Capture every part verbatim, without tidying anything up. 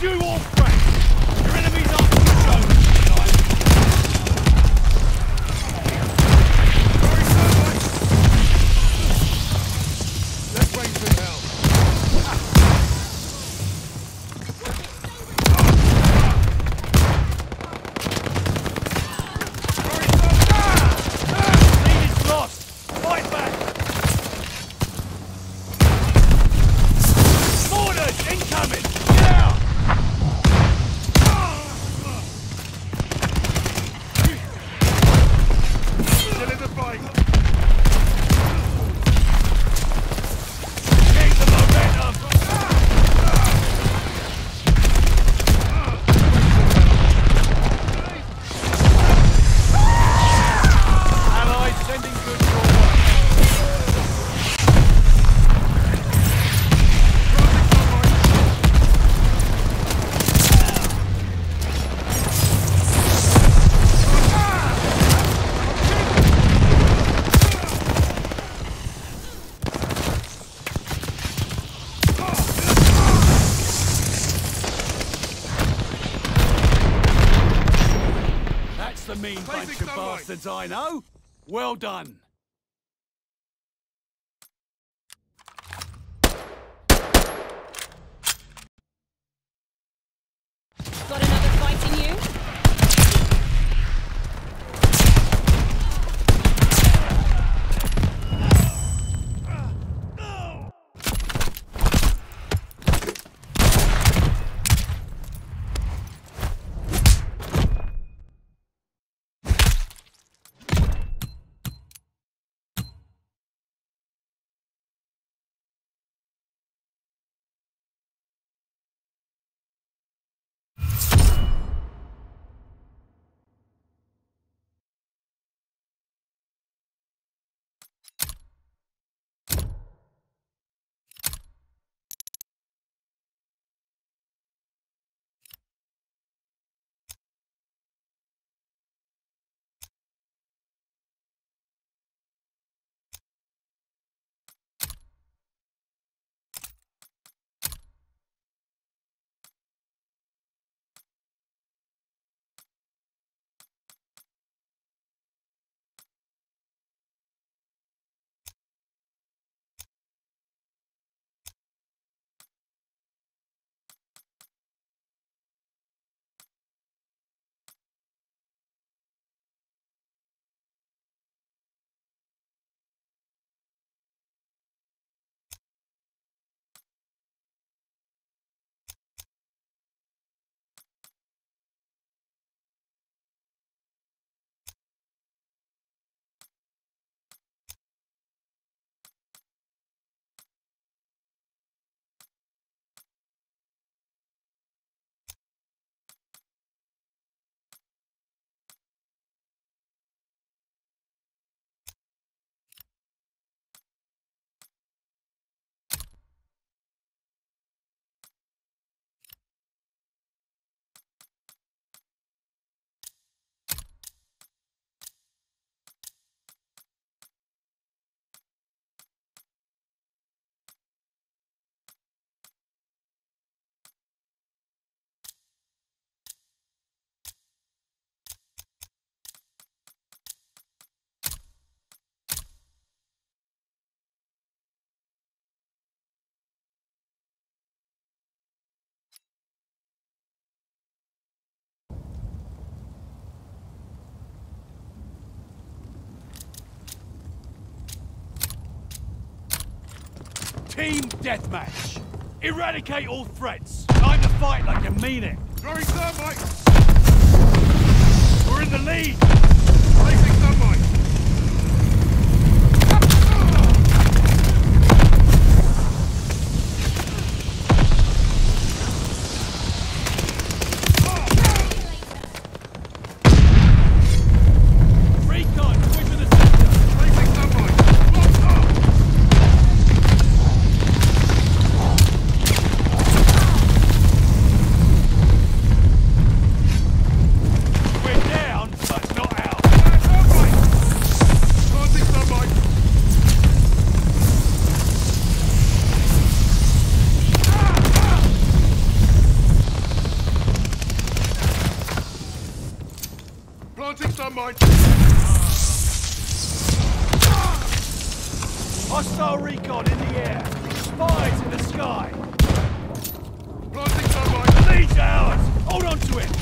Eschew all threats! Your enemies aren't to be shown tonight! Sorry, sir, let's raise some hell! Lead is lost! Fight back! Mortars incoming! Get out! Still in the fight! Keep the momentum! Allies sending goods your way. That's the mean bunch of bastards I know. Well done. Got another fight in you? Team deathmatch. Eradicate all threats. Time to fight like you mean it. Throwing thermite. We're in the lead. Placing thermite. Recon, quick to the center. Placing thermite. Locked up. We're down, but not out. sky! Planting thermite! Lead's ours! Hold on to it!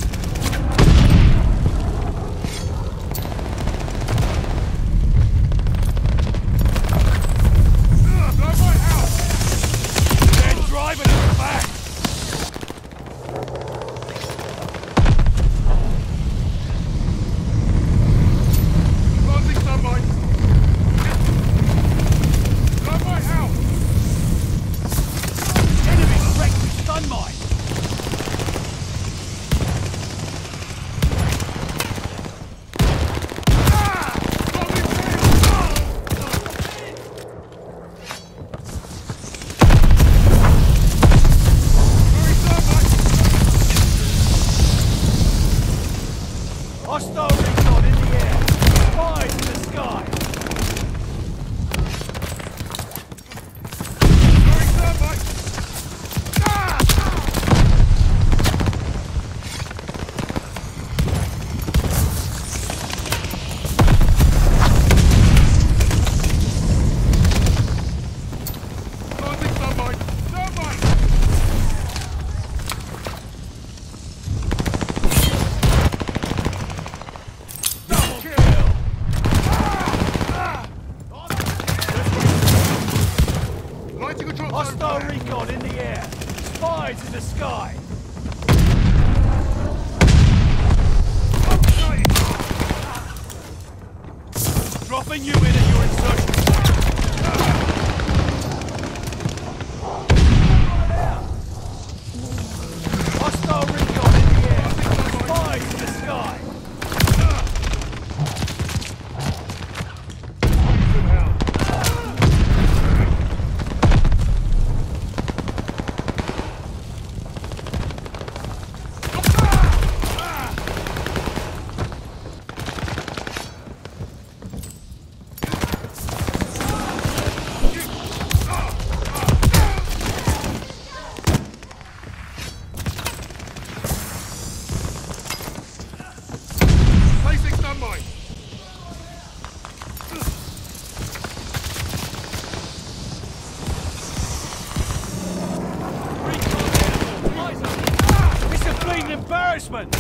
Blow my house! They're driving us back! Planting thermite! Blow my house! Enemy wrecked with stun mine! Ah! Got me pinned! Throwing thermite! Hostile recon in the air! Spies in the sky! Throwing thermite! Ah! Planting thermite! Thermite! Double kill! Lighting a drop Hostile zone. recon in the air! Spies in the sky! Dropping you in at your insertion point! Hostile recon in the air! Spies in the sky! Placing thermite! It's a bleeding embarrassment!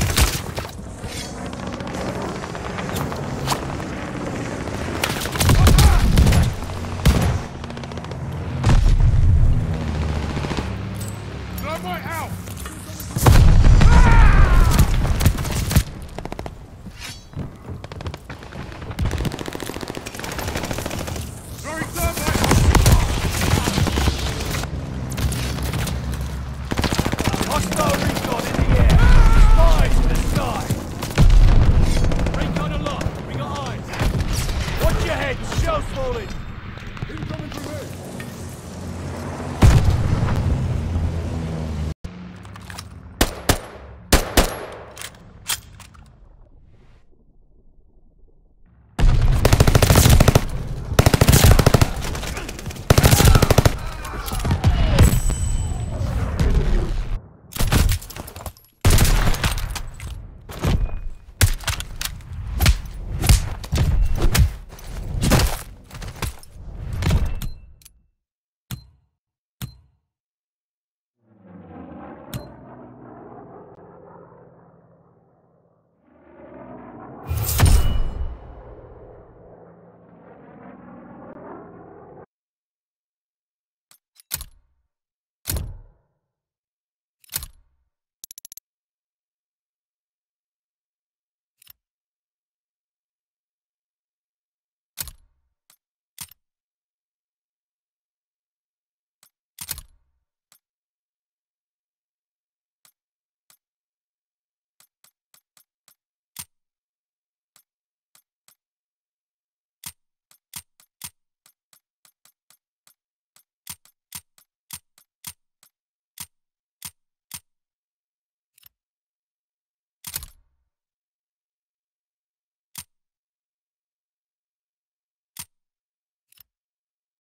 Thermite out!